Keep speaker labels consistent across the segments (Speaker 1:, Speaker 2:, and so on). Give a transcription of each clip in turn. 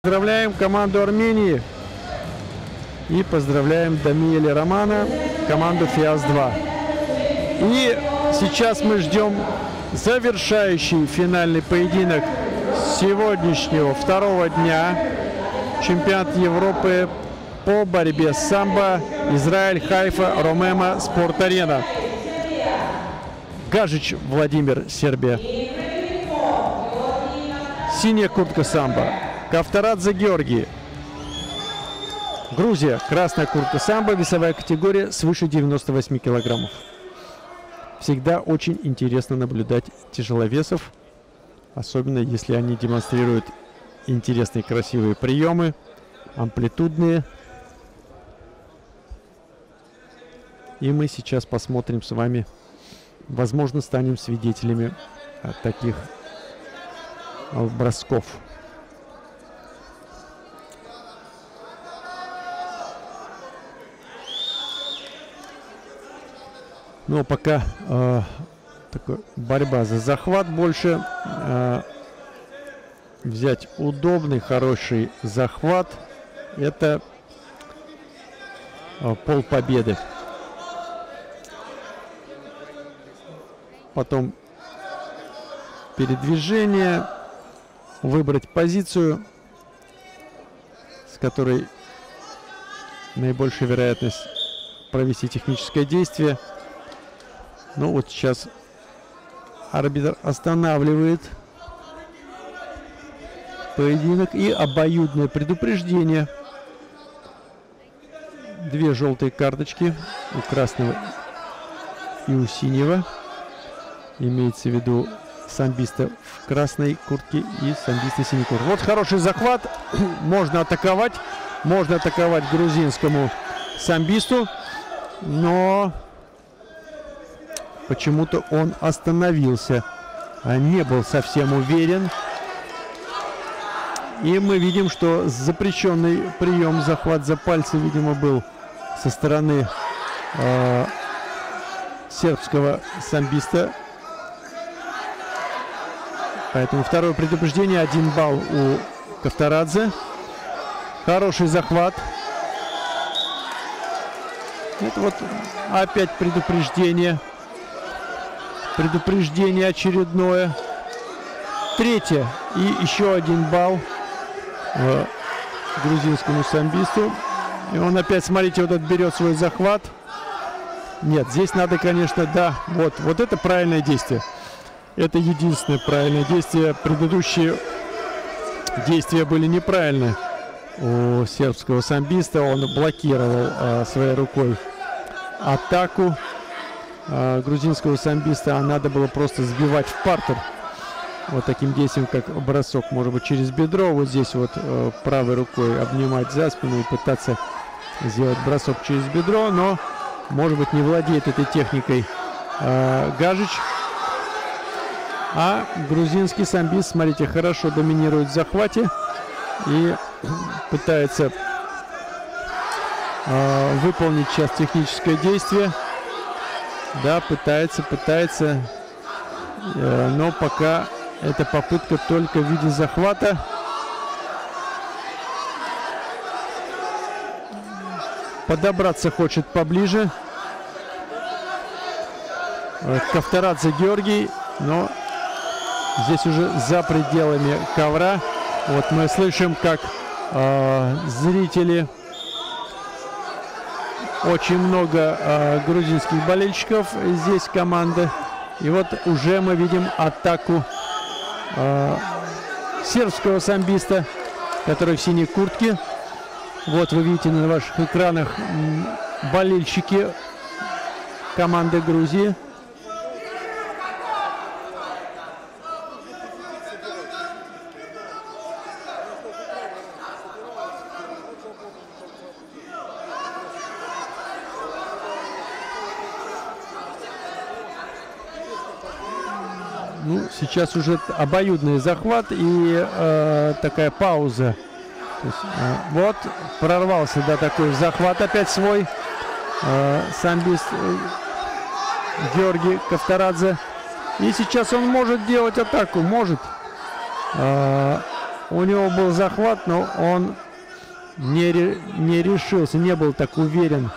Speaker 1: Поздравляем команду Армении и поздравляем Дамиэля Романа, команду ФИАС-2. И сейчас мы ждем завершающий финальный поединок сегодняшнего второго дня. Чемпионат Европы по борьбе с самбо. Израиль, Хайфа, Ромема, Спорт-арена. Гаджич Владимир, Сербия. Синяя куртка самбо. Кавторадзе Георгий, Грузия. Красная куртка самбо. Весовая категория свыше 98 килограммов. Всегда очень интересно наблюдать тяжеловесов, особенно если они демонстрируют интересные красивые приемы, амплитудные. И мы сейчас посмотрим с вами, возможно, станем свидетелями таких бросков. Но пока такой борьба за захват больше. Взять удобный, хороший захват — это полпобеды. Потом передвижение, выбрать позицию, с которой наибольшая вероятность провести техническое действие. Ну вот сейчас арбитр останавливает поединок и обоюдное предупреждение. Две желтые карточки у красного и у синего. Имеется в виду самбиста в красной куртке и самбиста в синей куртке. Вот хороший захват. Можно атаковать грузинскому самбисту, но почему-то он остановился, не был совсем уверен. И мы видим, что запрещенный прием, захват за пальцы, видимо, был со стороны сербского самбиста. Поэтому второе предупреждение, 1 балл у Кавторадзе. Хороший захват. Это вот опять предупреждение. Предупреждение очередное. Третье. И еще 1 балл грузинскому самбисту. И он опять, смотрите, вот берет свой захват. Нет, здесь надо, конечно, да, вот это правильное действие. Это единственное правильное действие. Предыдущие действия были неправильные у сербского самбиста. Он блокировал своей рукой атаку грузинского самбиста, а надо было просто сбивать в партер. Вот таким действием, как бросок, может быть, через бедро. Вот здесь вот правой рукой обнимать за спину и пытаться сделать бросок через бедро. Но, может быть, не владеет этой техникой Гаджич. А грузинский самбист, смотрите, хорошо доминирует в захвате и пытается выполнить сейчас техническое действие. Да, пытается, но пока эта попытка только в виде захвата. Подобраться хочет поближе Кавторадзе Георгий, но здесь уже за пределами ковра. Вот мы слышим, как зрители, очень много грузинских болельщиков здесь команды. И вот уже мы видим атаку сербского самбиста, который в синей куртке. Вот вы видите на ваших экранах болельщики команды Грузии. Ну, сейчас уже обоюдный захват и такая пауза. То есть, вот прорвался, да, такой захват опять свой самбист Георгий Кавторадзе. И сейчас он может делать атаку, может. У него был захват, но он не решился, не был так уверен.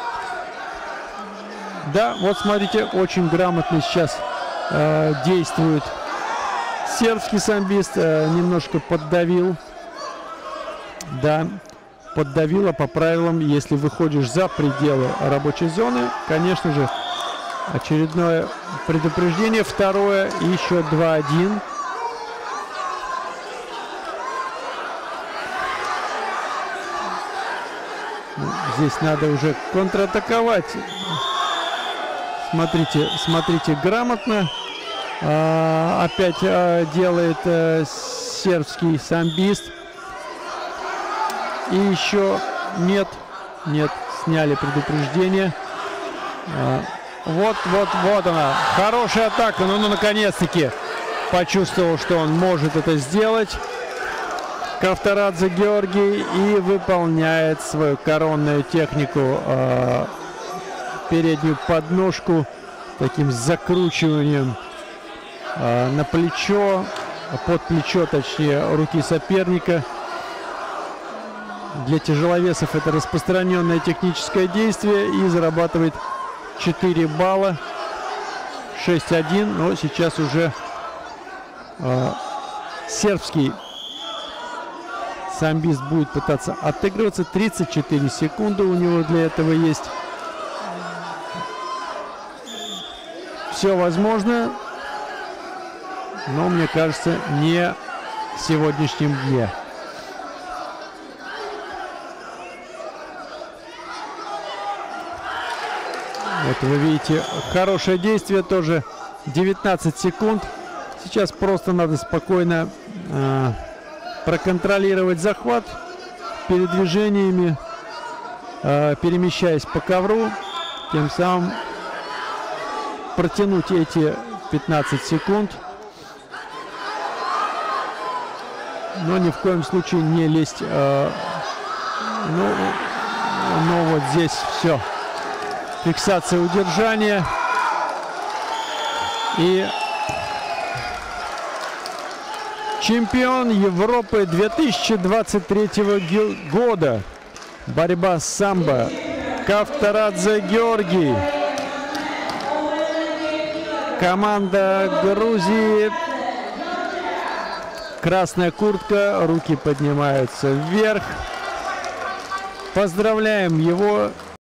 Speaker 1: Да, вот смотрите, очень грамотно сейчас действует сербский самбист. Немножко поддавил. Да, поддавила по правилам. Если выходишь за пределы рабочей зоны, конечно же, очередное предупреждение. Второе, еще 2-1. Здесь надо уже контратаковать. Смотрите, грамотно опять делает сербский самбист. И еще нет, сняли предупреждение. Вот она, хорошая атака, ну наконец-таки почувствовал, что он может это сделать. Кавторадзе Георгий и выполняет свою коронную технику, переднюю подножку таким закручиванием на плечо, под плечо, точнее, руки соперника. Для тяжеловесов это распространенное техническое действие и зарабатывает 4 балла. 6-1, но сейчас уже сербский самбист будет пытаться отыгрываться. 34 секунды у него для этого есть. Все возможно, но, мне кажется, не в сегодняшнем дне. Вот вы видите, хорошее действие тоже. 19 секунд. Сейчас просто надо спокойно проконтролировать захват передвижениями, перемещаясь по ковру, тем самым протянуть эти 15 секунд, но ни в коем случае не лезть. Но вот здесь все. Фиксация удержания. И чемпион Европы 2023 года. Борьба самбо. Кавторадзе Георгий. Команда Грузии. Красная куртка. Руки поднимаются вверх. Поздравляем его